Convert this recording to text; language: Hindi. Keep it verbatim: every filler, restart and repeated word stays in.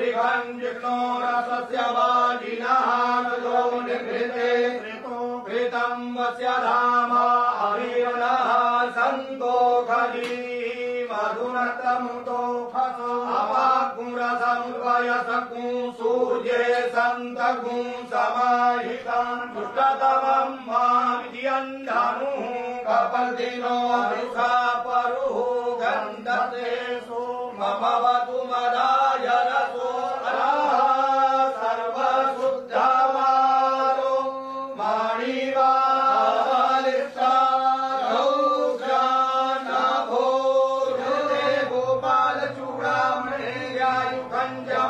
त्रिभञ्जिनो रसस्य वाजिनः ततो निभृते कृतं वस्य धाम अवीरनः सन्तो खली मधुनतमुतो फसो अवाकुरसमुपयसकुं सूर्ये सन्तकुं समाहितं दुष्टतमं मामित्यन्धनुः कपल्दिनो रुषा परुः गन्धते सोमभवतु मदाय रसो सर्वशुद्धमारो मणिवालिष्टा गोपाल चूड़ामणि व्यायुखञ्जा